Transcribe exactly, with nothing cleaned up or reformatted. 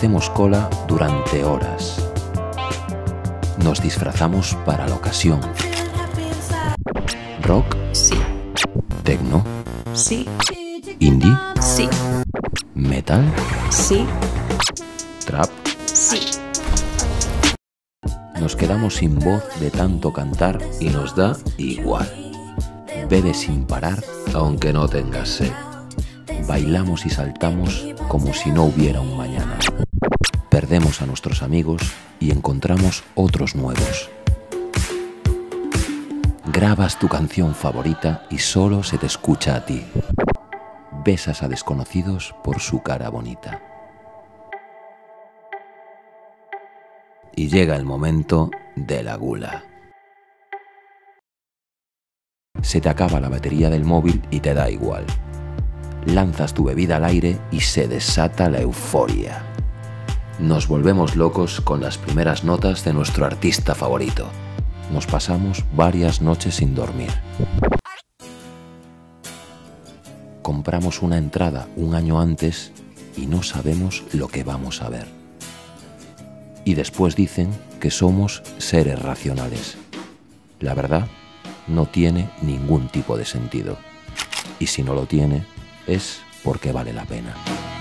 hacemos cola durante horas. Nos disfrazamos para la ocasión. ¿Rock? Sí. ¿Tecno? Sí. ¿Indie? Sí. ¿Metal? Sí. ¿Trap? Sí. Nos quedamos sin voz de tanto cantar y nos da igual. Bebe sin parar aunque no tengas sed. Bailamos y saltamos como si no hubiera un mañana. Perdemos a nuestros amigos y encontramos otros nuevos. Grabas tu canción favorita y solo se te escucha a ti. Besas a desconocidos por su cara bonita. Y llega el momento de la gula. Se te acaba la batería del móvil y te da igual. Lanzas tu bebida al aire y se desata la euforia. Nos volvemos locos con las primeras notas de nuestro artista favorito. Nos pasamos varias noches sin dormir. Compramos una entrada un año antes y no sabemos lo que vamos a ver. Y después dicen que somos seres racionales. La verdad, no tiene ningún tipo de sentido. Y si no lo tiene, es porque vale la pena.